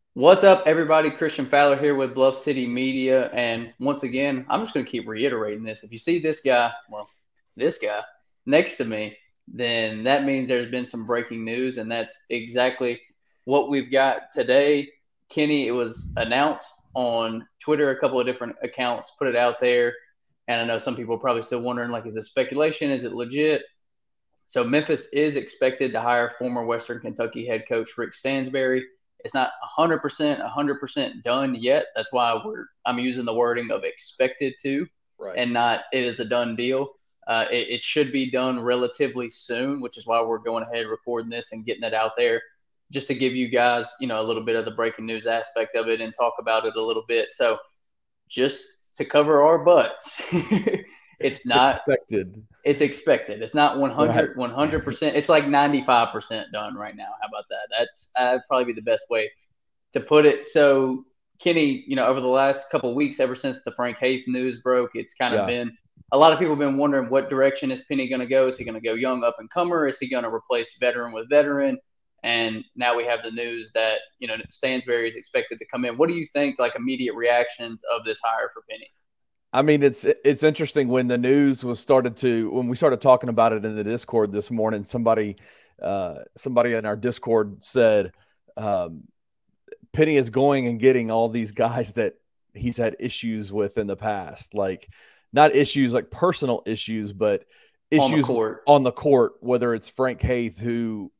What's up, everybody? Christian Fowler here with Bluff City Media. And once again, I'm just going to keep reiterating this. If you see this guy next to me, then that means there's been some breaking news. And that's exactly what we've got today. Kenny, it was announced on Twitter, a couple of different accounts put it out there. And I know some people are probably still wondering, like, is it speculation? Is it legit? So Memphis is expected to hire former Western Kentucky head coach Rick Stansbury. It's not 100% done yet. That's why I'm using the wording of expected to, Right. and not it is a done deal. It should be done relatively soon, which is why we're going ahead recording this and getting it out there, just to give you guys, a little bit of the breaking news aspect of it and talk about it a little bit. So just to cover our butts, it's It's not expected. it's expected. It's not Right. 100%. It's like 95% done right now. How about that? That'd probably be the best way to put it. So, Kenny, over the last couple of weeks, ever since the Frank Haith news broke, it's kind of Yeah. been a lot of people have been wondering what direction is Penny going to go? Is he going to go young up and comer? Is he going to replace veteran with veteran? And now we have the news that Stansbury is expected to come in. What do you think? Like immediate reactions of this hire for Penny? I mean, it's interesting when the news was started to when we started talking about it in the Discord this morning. Somebody in our Discord said, um, Penny is going and getting all these guys that he's had issues with in the past, like not issues like personal issues, but On the issues court? on the court. Whether it's Frank Haith, who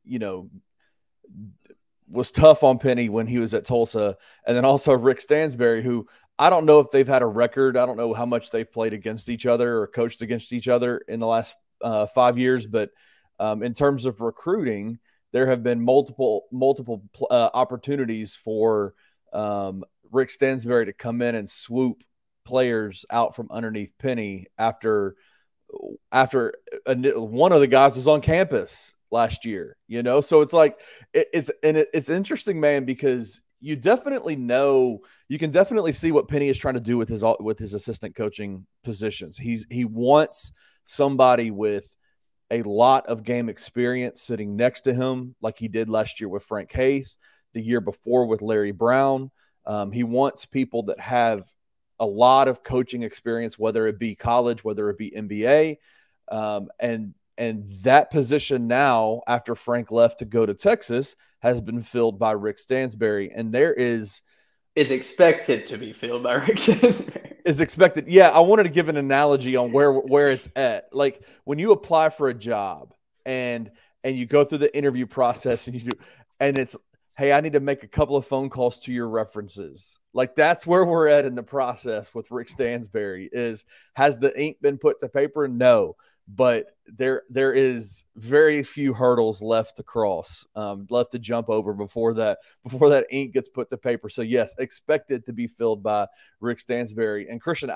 was tough on Penny when he was at Tulsa, and then also Rick Stansbury, who I don't know if they've had a record. I don't know how much they've played against each other or coached against each other in the last 5 years, but in terms of recruiting, there have been multiple opportunities for Rick Stansbury to come in and swoop players out from underneath Penny after one of the guys was on campus last year, so it's like it's interesting, man, because you can definitely see what Penny is trying to do with his assistant coaching positions. He wants somebody with a lot of game experience sitting next to him, like he did last year with Frank Haith, the year before with Larry Brown. He wants people that have a lot of coaching experience, whether it be college, whether it be NBA, and that position now, after Frank left to go to Texas, has been filled by Rick Stansbury, and there Is expected to be filled by Rick Stansbury. is expected. Yeah, I wanted to give an analogy on where it's at. Like when you apply for a job and you go through the interview process and it's, hey, I need to make a couple of phone calls to your references. Like that's where we're at in the process with Rick Stansbury. Has the ink been put to paper? No, but there is very few hurdles left to cross, left to jump over before that ink gets put to paper. So yes, expected to be filled by Rick Stansbury. And Christian,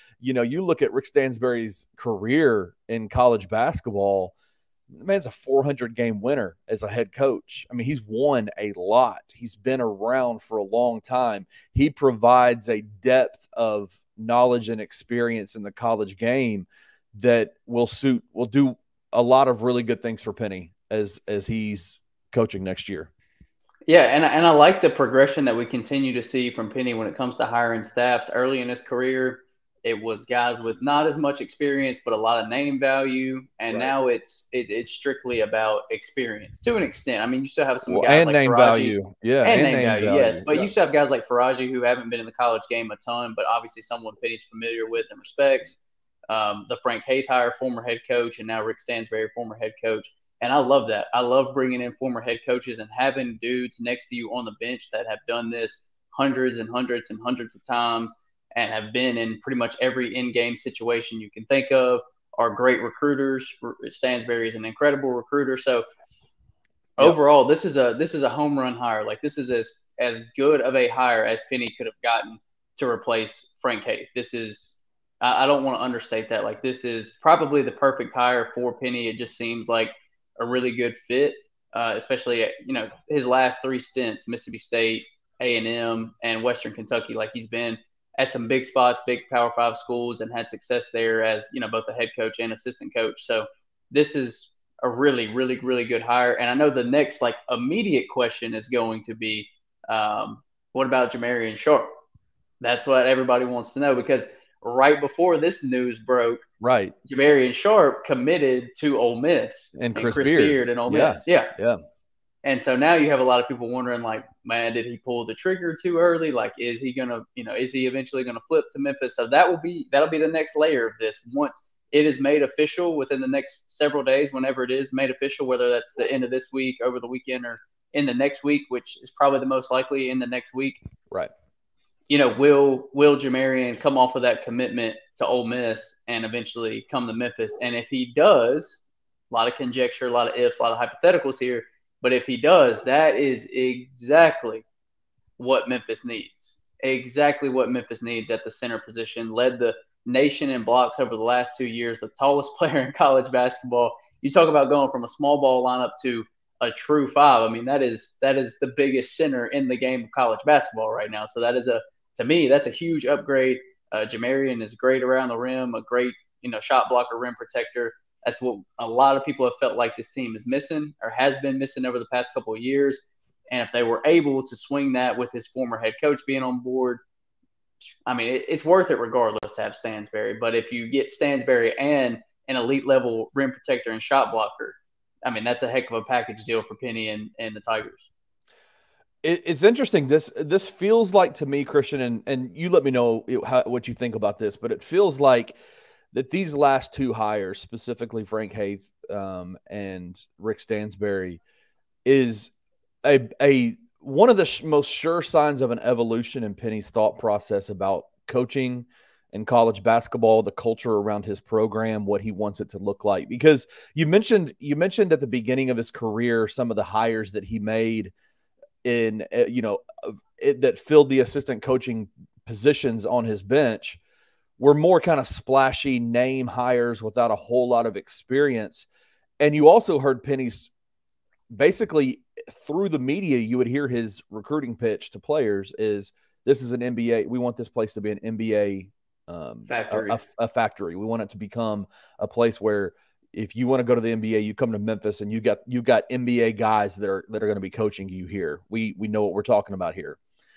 you look at Rick Stansbury's career in college basketball. The man's a 400 game winner as a head coach. I mean, he's won a lot. He's been around for a long time. He provides a depth of knowledge and experience in the college game that will do a lot of really good things for Penny as he's coaching next year. Yeah, and I like the progression that we continue to see from Penny when it comes to hiring staffs. Early in his career, it was guys with not as much experience, but a lot of name value, and Right. now it's strictly about experience to an extent. I mean, you still have some Well, guys and like name Faraji value. Yeah, and and name name value, yes, value. but you Yeah. still have guys like Faraji who haven't been in the college game a ton, but obviously someone Penny's familiar with and respects. The Frank Hathire, former head coach, and now Rick Stansbury, former head coach. And I love that. I love bringing in former head coaches and having dudes next to you on the bench that have done this hundreds and hundreds and hundreds of times and have been in pretty much every in-game situation you can think of. Are great recruiters. Stansbury is an incredible recruiter. So Yep. overall, this is a home run hire. Like this is as good of a hire as Penny could have gotten to replace Frank Haith. This is I don't want to understate that. Like this is probably the perfect hire for Penny. It just seems like a really good fit, especially his last three stints: Mississippi State, A&M, and Western Kentucky. Like he's been at some big spots, big Power Five schools, and had success there as both a head coach and assistant coach. So this is a really, really good hire. And I know the next like immediate question is going to be, What about Jamarian Sharp? That's what everybody wants to know because right before this news broke, Right. Jamarian Sharp committed to Ole Miss And and Chris Chris Beard. Beard and Ole Yeah. Miss. Yeah. Yeah. And so now you have a lot of people wondering, like, man, did he pull the trigger too early? Like, is he gonna, is he eventually gonna flip to Memphis? So that'll be the next layer of this. Once it is made official within the next several days, whenever it is made official, whether that's the end of this week, over the weekend, or in the next week, which is probably the most likely in the next week. Right. Will Jamarian come off of that commitment to Ole Miss and eventually come to Memphis? And if he does, a lot of conjecture, a lot of ifs, a lot of hypotheticals here. But if he does, that is exactly what Memphis needs. Exactly what Memphis needs at the center position. Led the nation in blocks over the last 2 years, the tallest player in college basketball. You talk about going from a small ball lineup to a true five. I mean, that is the biggest center in the game of college basketball right now. So to me, that's a huge upgrade. Jamarian is great around the rim, a great shot blocker, rim protector. That's what a lot of people have felt like this team is missing or has been missing over the past couple of years. And if they were able to swing that with his former head coach being on board, I mean, it's worth it regardless to have Stansbury. But if you get Stansbury and an elite level rim protector and shot blocker, I mean, that's a heck of a package deal for Penny and the Tigers. It's interesting. This feels like to me, Christian, and you let me know what you think about this, but it feels like that these last two hires, specifically Frank Haith and Rick Stansbury, is a one of the most sure signs of an evolution in Penny's thought process about coaching and college basketball, the culture around his program, what he wants it to look like. Because you mentioned at the beginning of his career some of the hires that he made in that filled the assistant coaching positions on his bench were more kind of splashy name hires without a whole lot of experience. And you also heard Penny's basically through the media, you would hear his recruiting pitch to players is this is an NBA. We want this place to be an NBA factory. A factory. We want it to become a place where if you want to go to the NBA, you come to Memphis and you got NBA guys that are going to be coaching you here. We know what we're talking about here.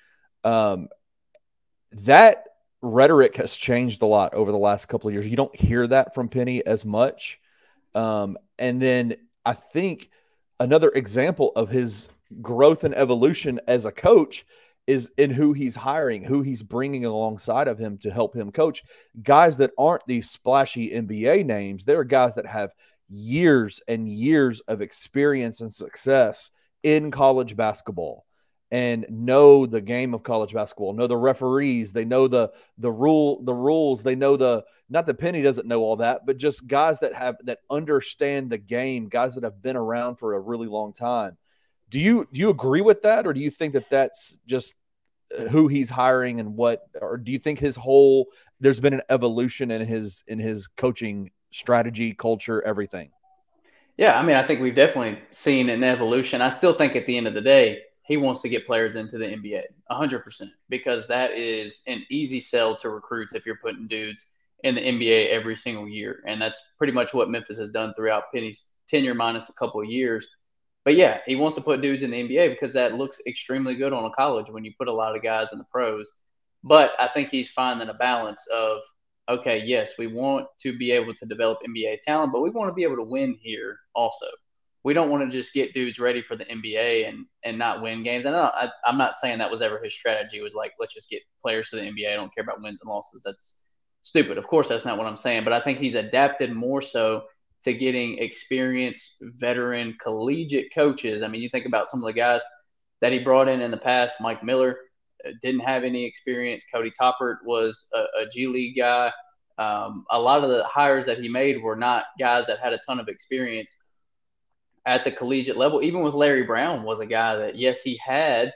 That rhetoric has changed a lot over the last couple of years. You don't hear that from Penny as much. And then I think another example of his growth and evolution as a coach is in who he's hiring, who he's bringing alongside of him to help him coach. Guys that aren't these splashy NBA names. They're guys that have years and years of experience and success in college basketball and know the game of college basketball, know the referees. They know the rules. They know not that Penny doesn't know all that, but just guys that understand the game, guys that have been around for a really long time. Do you agree with that, or do you think that that's just who he's hiring and what, or do you think there's been an evolution in his coaching strategy, culture, everything? Yeah, I mean, I think we've definitely seen an evolution. I still think at the end of the day, he wants to get players into the NBA 100% because that is an easy sell to recruits if you're putting dudes in the NBA every single year. And that's pretty much what Memphis has done throughout Penny's tenure minus a couple of years. But yeah, he wants to put dudes in the NBA because that looks extremely good on a college when you put a lot of guys in the pros. But I think he's finding a balance of, okay, yes, we want to be able to develop NBA talent, but we want to be able to win here also. We don't want to just get dudes ready for the NBA and not win games. I'm not saying that was ever his strategy. It was like, let's just get players to the NBA. I don't care about wins and losses. That's stupid. Of course, that's not what I'm saying. But I think he's adapted more so to getting experienced, veteran, collegiate coaches. I mean, you think about some of the guys that he brought in the past. Mike Miller didn't have any experience. Cody Toppert was a G League guy. A lot of the hires that he made were not guys that had a ton of experience at the collegiate level. Even with Larry Brown was a guy that, yes, he had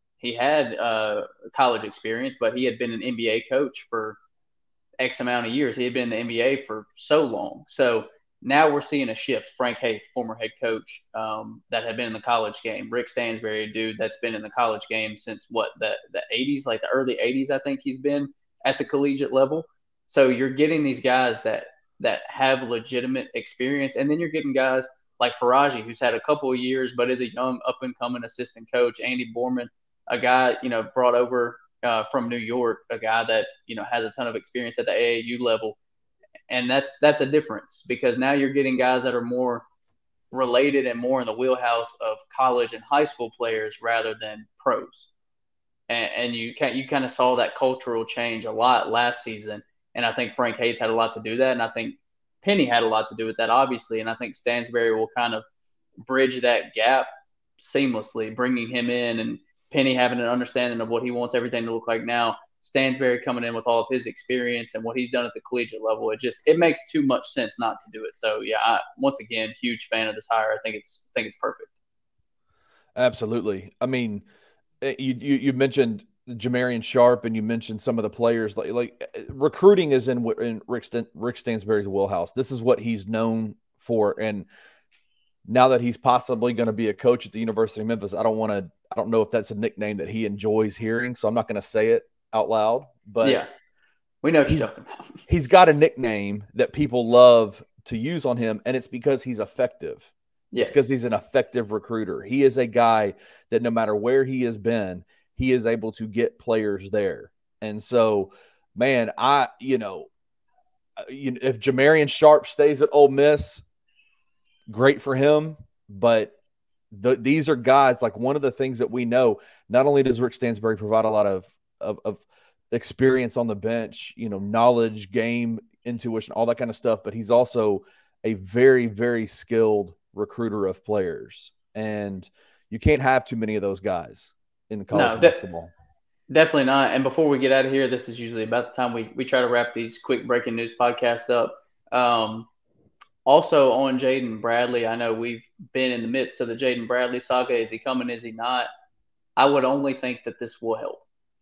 college experience, but he had been an NBA coach for X amount of years. He had been in the NBA for so long. So now we're seeing a shift. Frank Haith, former head coach that had been in the college game. Rick Stansbury, a dude that's been in the college game since the 80s, like the early 80s, I think he's been at the collegiate level. So you're getting these guys that have legitimate experience. And then you're getting guys like Faraji, who's had a couple of years, but is a young up-and-coming assistant coach. Andy Borman, a guy, brought over from New York, a guy that, has a ton of experience at the AAU level. And that's a difference, because now you're getting guys that are more related and more in the wheelhouse of college and high school players rather than pros. And you kind of saw that cultural change a lot last season. And I think Frank Haith had a lot to do with that. And I think Penny had a lot to do with that, obviously. And I think Stansbury will kind of bridge that gap seamlessly, bringing him in and Penny having an understanding of what he wants everything to look like now. Stansbury coming in with all of his experience and what he's done at the collegiate level. It makes too much sense not to do it. So yeah, once again, huge fan of this hire. I think it's perfect. Absolutely. I mean, you mentioned Jamarian Sharp, and you mentioned some of the players. Like recruiting is in Rick Stansbury's wheelhouse. This is what he's known for, and now that he's possibly going to be a coach at the University of Memphis, I don't know if that's a nickname that he enjoys hearing, so I'm not going to say it out loud. But yeah, we know what you're talking about. He's got a nickname that people love to use on him, and it's because he's effective. Yes. It's because he's an effective recruiter. He is a guy that no matter where he has been, he is able to get players there. And so, man, if Jamarian Sharp stays at Ole Miss, great for him. But these are guys, like, one of the things that we know, not only does Rick Stansbury provide a lot of experience on the bench, knowledge, game, intuition, all that kind of stuff, but he's also a very, very skilled recruiter of players. And you can't have too many of those guys in the college basketball. Definitely not. And before we get out of here, this is usually about the time we try to wrap these quick breaking news podcasts up. Also on Jaden Bradley, I know we've been in the midst of the Jaden Bradley saga. Is he coming? Is he not? I would only think that this will help.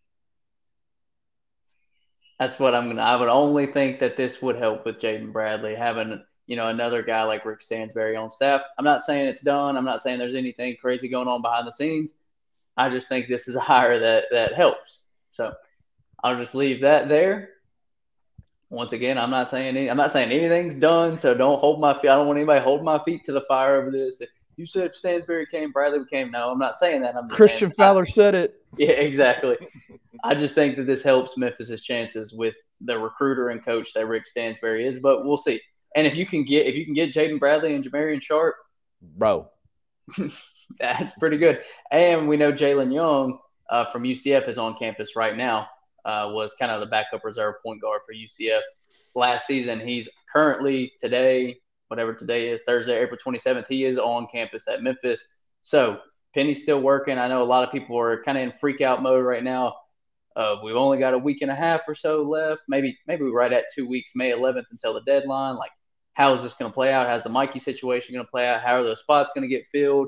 That's what I would only think that this would help with Jaden Bradley, having, another guy like Rick Stansbury on staff. I'm not saying it's done. I'm not saying there's anything crazy going on behind the scenes. I just think this is a hire that helps. So I'll just leave that there. Once again, I'm not saying anything's done, so don't hold my feet. I don't want anybody holding my feet to the fire over this. If you said Stansbury came, Bradley came. No, I'm not saying that. I'm just Christian Fowler said it. Yeah, exactly. I just think that this helps Memphis's chances with the recruiter and coach that Rick Stansbury is, but we'll see. And if you can get Jaden Bradley and Jamarian Sharp, bro, that's pretty good. And we know Jalen Young from UCF is on campus right now. Was kind of the backup reserve point guard for UCF last season. He's currently today, whatever today is, Thursday, April 27th, he is on campus at Memphis. So Penny's still working. I know a lot of people are kind of in freak out mode right now. We've only got a week and a half or so left. Maybe we're right at 2 weeks, May 11th until the deadline. Like, how is this going to play out? How's the Mikey situation going to play out? How are those spots going to get filled?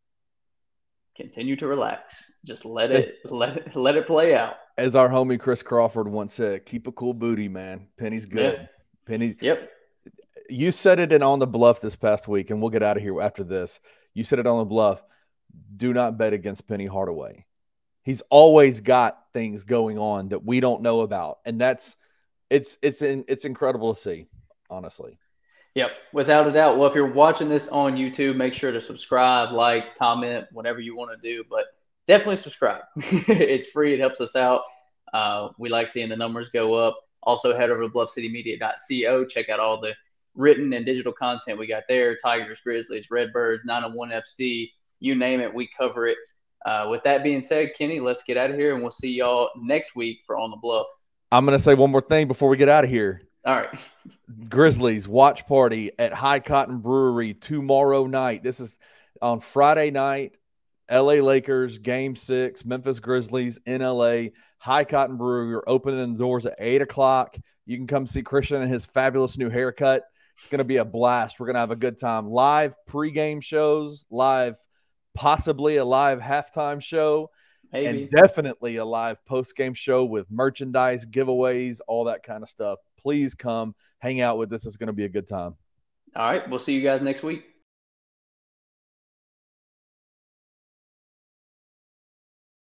Continue to relax. Just let it play out. As our homie Chris Crawford once said, keep a cool booty, man. Penny's good. Yeah. Penny. Yep. You said it On the Bluff this past week, and we'll get out of here after this. You said it on the Bluff. Do not bet against Penny Hardaway. He's always got things going on that we don't know about, and it's incredible to see, honestly. Yep, without a doubt. Well, if you're watching this on YouTube, make sure to subscribe, like, comment, whatever you want to do. But definitely subscribe. It's free. It helps us out. We like seeing the numbers go up. Also, head over to bluffcitymedia.co. Check out all the written and digital content we got there. Tigers, Grizzlies, Redbirds, 901 FC. You name it, we cover it. With that being said, Kenny, let's get out of here, and we'll see y'all next week for On the Bluff. I'm going to say one more thing before we get out of here. All right. Grizzlies watch party at High Cotton Brewery tomorrow night. This is on Friday night. LA Lakers, Game 6, Memphis Grizzlies in LA. High Cotton Brewery. We're opening the doors at 8 o'clock. You can come see Christian and his fabulous new haircut. It's going to be a blast. We're going to have a good time. Live pregame shows, possibly a live halftime show. Maybe. And definitely a live post-game show with merchandise, giveaways, all that kind of stuff. Please come hang out with us. It's going to be a good time. All right. We'll see you guys next week.